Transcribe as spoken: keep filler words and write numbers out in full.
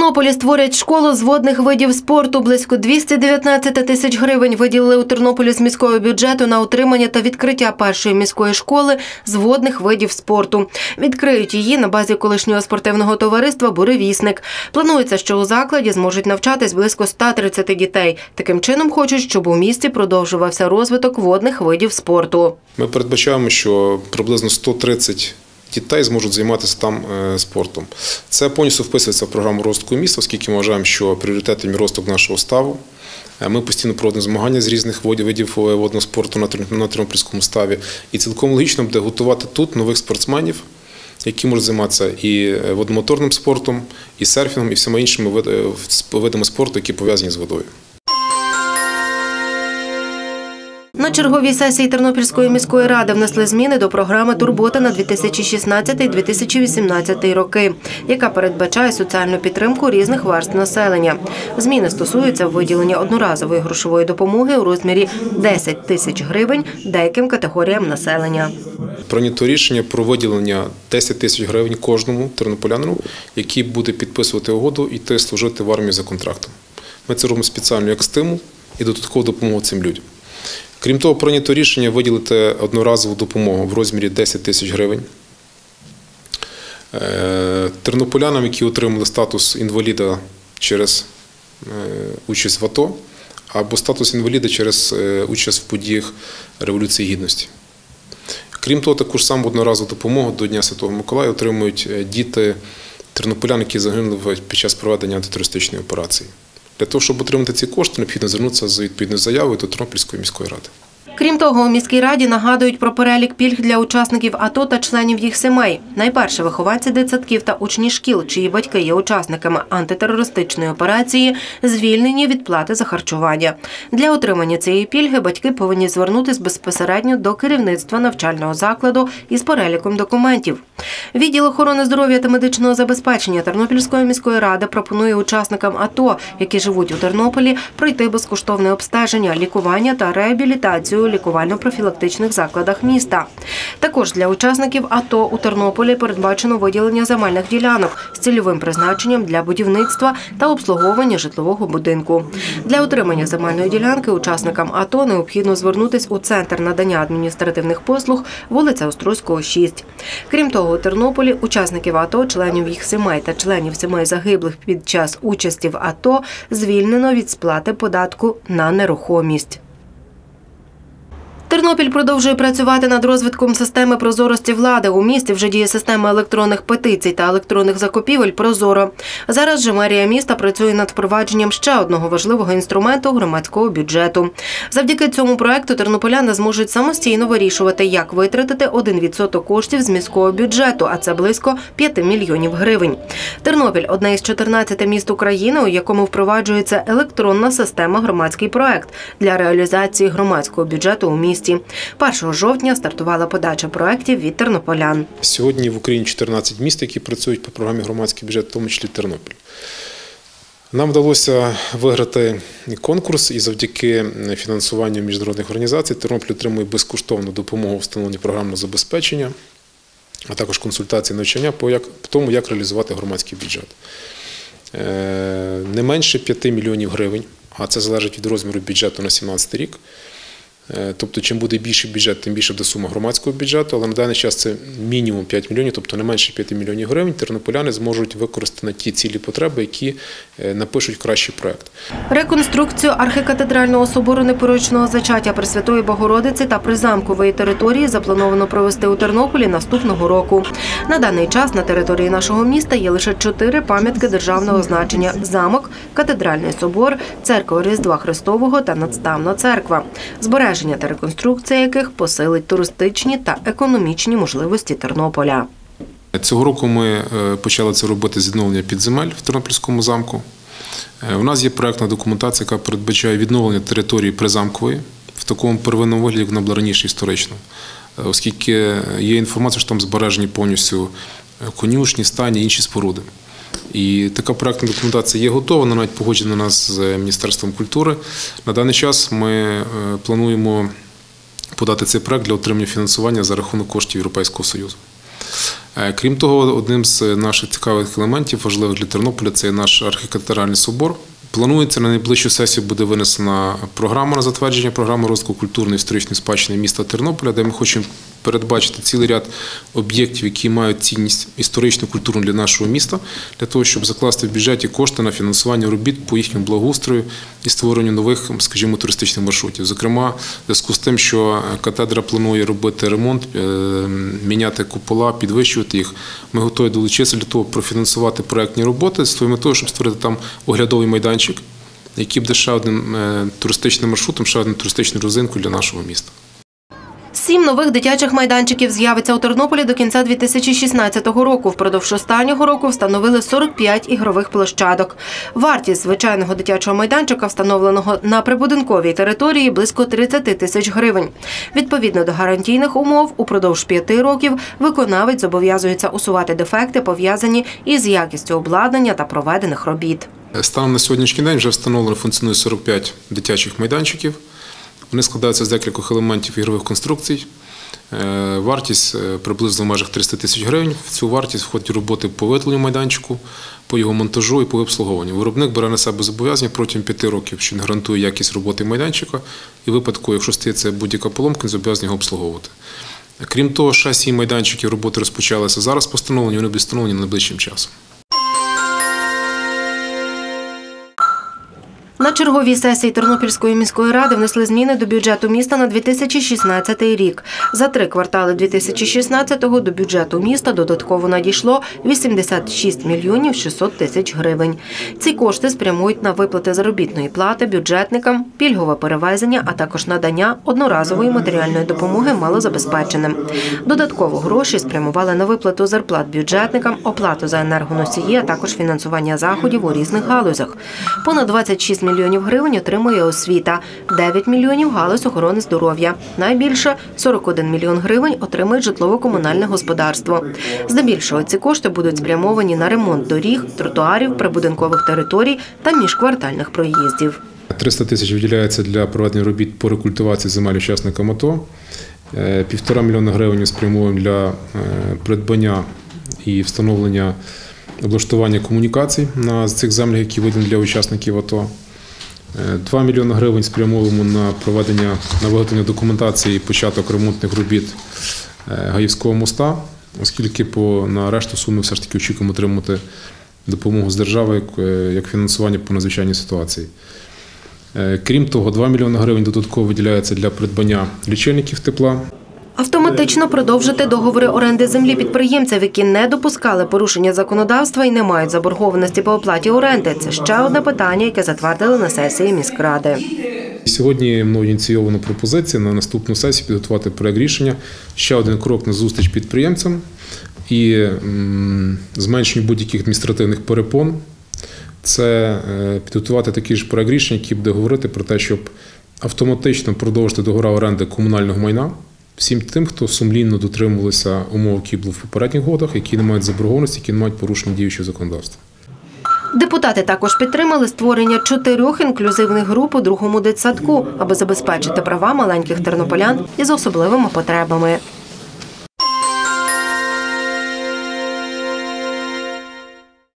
Тернополі створять школу з водних видів спорту. Близько двісті дев'ятнадцять тисяч гривень виділили у Тернополі з міського бюджету на утримання та відкриття першої міської школи з водних видів спорту. Відкриють її на базі колишнього спортивного товариства «Буревісник». Планується, що у закладі зможуть навчатись близько ста тридцяти дітей. Таким чином хочуть, щоб у місті продовжувався розвиток водних видів спорту. Ми передбачаємо, що приблизно сто тридцять дітей зможуть займатися там спортом. Це повністю вписується в програму розвитку міста, оскільки ми вважаємо, що пріоритетом є розвиток нашого ставу. Ми постійно проводимо змагання з різних видів водного спорту на Тернопільському ставі. І цілком логічно буде готувати тут нових спортсменів, які можуть займатися і водомоторним спортом, і серфінгом, і всіма іншими видами спорту, які пов'язані з водою. На черговій сесії Тернопільської міської ради внесли зміни до програми «Турбота» на дві тисячі шістнадцятий - дві тисячі вісімнадцятий роки, яка передбачає соціальну підтримку різних верств населення. Зміни стосуються виділення одноразової грошової допомоги у розмірі десять тисяч гривень деяким категоріям населення. Прийнято рішення про виділення десять тисяч гривень кожному тернополянину, який буде підписувати угоду і йти служити в армію за контрактом. Ми це робимо спеціально як стимул і додаткову допомогу цим людям. Крім того, прийнято рішення виділити одноразову допомогу в розмірі десять тисяч гривень тернополянам, які отримали статус інваліда через участь в АТО або статус інваліда через участь в подіях Революції Гідності. Крім того, таку ж саму одноразову допомогу до Дня Святого Миколая отримують діти тернополян, які загинули під час проведення антитерористичної операції. Для того, щоб отримати ці кошти, необхідно звернутися з відповідною заявою до Тернопільської міської ради. Крім того, у міській раді нагадують про перелік пільг для учасників АТО та членів їх сімей. Найперше – вихованці дитсадків та учні шкіл, чиї батьки є учасниками антитерористичної операції, звільнені від плати за харчування. Для отримання цієї пільги батьки повинні звернутися безпосередньо до керівництва навчального закладу із переліком документів. Відділ охорони здоров'я та медичного забезпечення Тернопільської міської ради пропонує учасникам АТО, які живуть у Тернополі, пройти безкоштовне обстеження, лікування та реабілітацію у лікувально-профілактичних закладах міста. Також для учасників АТО у Тернополі передбачено виділення земельних ділянок з цільовим призначенням для будівництва та обслуговування житлового будинку. Для отримання земельної ділянки учасникам АТО необхідно звернутися у Центр надання адміністративних послуг, вулиця Острозького, шість. Крім того, у Тернополі учасників АТО, членів їх сімей та членів сімей загиблих під час участі в АТО звільнено від сплати податку на нерухомість. Тернопіль продовжує працювати над розвитком системи прозорості влади. У місті вже діє система електронних петицій та електронних закупівель «Прозоро». Зараз же мерія міста працює над впровадженням ще одного важливого інструменту – громадського бюджету. Завдяки цьому проекту тернополяни зможуть самостійно вирішувати, як витратити один відсоток коштів з міського бюджету, а це близько п'яти мільйонів гривень. Тернопіль – одне із чотирнадцяти міст України, у якому впроваджується електронна система «Громадський проект» для реалізації громадського бюджету у місті. першого жовтня стартувала подача проєктів від тернополян. Сьогодні в Україні чотирнадцять міст, які працюють по програмі «Громадський бюджет», в тому числі Тернопіль. Нам вдалося виграти конкурс і завдяки фінансуванню міжнародних організацій Тернопіль отримує безкоштовну допомогу у встановленні програмного забезпечення, а також консультації навчання по тому, як реалізувати громадський бюджет. Не менше п'яти мільйонів гривень, а це залежить від розміру бюджету на сімнадцятий рік. Тобто, чим буде більший бюджет, тим більше буде сума громадського бюджету, але на даний час це мінімум п'ять мільйонів, тобто не менше п'яти мільйонів гривень, тернополяни зможуть використати на ті цілі потреби, які напишуть кращий проєкт. Реконструкцію архікатедрального собору непорочного зачаття Пресвятої Богородиці та призамкової території заплановано провести у Тернополі наступного року. На даний час на території нашого міста є лише чотири пам'ятки державного значення – замок, катедральний собор, церква Різдва Христового та надставна церква. Збереження та реконструкція яких посилить туристичні та економічні можливості Тернополя. Цього року ми почали це робити з відновлення підземель в Тернопільському замку. У нас є проєктна документація, яка передбачає відновлення території призамкової в такому первинному вигляді, як вона була раніше історично. Оскільки є інформація, що там збережені повністю конюшні, стайні, інші споруди. І така проєктна документація є готова, вона навіть погоджена у нас з Міністерством культури. На даний час ми плануємо подати цей проєкт для отримання фінансування за рахунок коштів Європейського Союзу. Крім того, одним з наших цікавих елементів, важливих для Тернополя, це наш архітектурний собор. Планується, на найближчу сесію буде винесена програма на затвердження програми розвитку культурної і історичної спадщини міста Тернополя, де ми хочемо передбачити цілий ряд об'єктів, які мають цінність історичну, культурну для нашого міста, для того, щоб закласти в бюджеті кошти на фінансування робіт по їхньому благоустрою і створенню нових, скажімо, туристичних маршрутів. Зокрема, в зв'язку з тим, що катедра планує робити ремонт, міняти купола, підвищувати їх, ми готові долучитися для того, профінансувати проєктні роботи з тою метою, щоб створити там оглядовий майданчик, який буде ще одним туристичним маршрутом, ще одним туристичною розинкою для нашого міста. Сім нових дитячих майданчиків з'явиться у Тернополі до кінця дві тисячі шістнадцятого року. Впродовж останнього року встановили сорок п'ять ігрових площадок. Вартість звичайного дитячого майданчика, встановленого на прибудинковій території, близько тридцять тисяч гривень. Відповідно до гарантійних умов, упродовж п'яти років виконавець зобов'язується усувати дефекти, пов'язані із якістю обладнання та проведених робіт. Станом на сьогоднішній день вже встановлено, функціонує сорок п'ять дитячих майданчиків. Вони складаються з декількох елементів ігрових конструкцій. Вартість приблизно в межах триста тисяч гривень. В цю вартість входять роботи по виготовленню майданчику, по його монтажу і по обслуговуванню. Виробник бере на себе зобов'язання протягом п'яти років, що він гарантує якість роботи майданчика. І в випадку, якщо стається будь-яка поломка, він зобов'язаний його обслуговувати. Крім того, ще сім майданчиків роботи розпочалися зараз постановлені, вони будуть встановлені найближчим часом. На черговій сесії Тернопільської міської ради внесли зміни до бюджету міста на дві тисячі шістнадцятий рік. За три квартали дві тисячі шістнадцятого до бюджету міста додатково надійшло вісімдесят шість мільйонів шістсот тисяч гривень. Ці кошти спрямують на виплати заробітної плати бюджетникам, пільгове перевезення, а також надання одноразової матеріальної допомоги малозабезпеченим. Додатково гроші спрямували на виплату зарплат бюджетникам, оплату за енергоносії, а також фінансування заходів у різних галузях. Понад двадцять шість мільйонів гривень отримує освіта, дев'ять мільйонів – галузь охорони здоров'я. Найбільше – сорок один мільйон гривень отримує житлово-комунальне господарство. Здебільшого ці кошти будуть спрямовані на ремонт доріг, тротуарів, прибудинкових територій та міжквартальних проїздів. триста тисяч виділяється для проведення робіт по рекультивації земель учасникам АТО. Півтора мільйона гривень спрямовуємо для придбання і встановлення облаштування комунікацій на цих землях, які видані для учасників АТО. два мільйони гривень спрямовуємо на проведення, на виготовлення документації і початок ремонтних робіт Гаївського моста, оскільки по, на решту суми все ж таки очікуємо отримати допомогу з держави як фінансування по надзвичайній ситуації. Крім того, два мільйони гривень додатково виділяється для придбання лічильників тепла. Автоматично продовжити договори оренди землі підприємців, які не допускали порушення законодавства і не мають заборгованості по оплаті оренди. Це ще одне питання, яке затвердили на сесії міськради. Сьогодні мною ініційовано пропозиція на наступну сесію підготувати проект рішення. Ще один крок на зустріч підприємцям і зменшенню будь-яких адміністративних перепон. Це підготувати такий ж проект рішення, який буде говорити про те, щоб автоматично продовжити договори оренди комунального майна всім тим, хто сумлінно дотримувалися умов, які були в попередніх годах, які не мають заборгованості, які не мають порушення діючого законодавства. Депутати також підтримали створення чотирьох інклюзивних груп у другому дитсадку, аби забезпечити права маленьких тернополян із особливими потребами.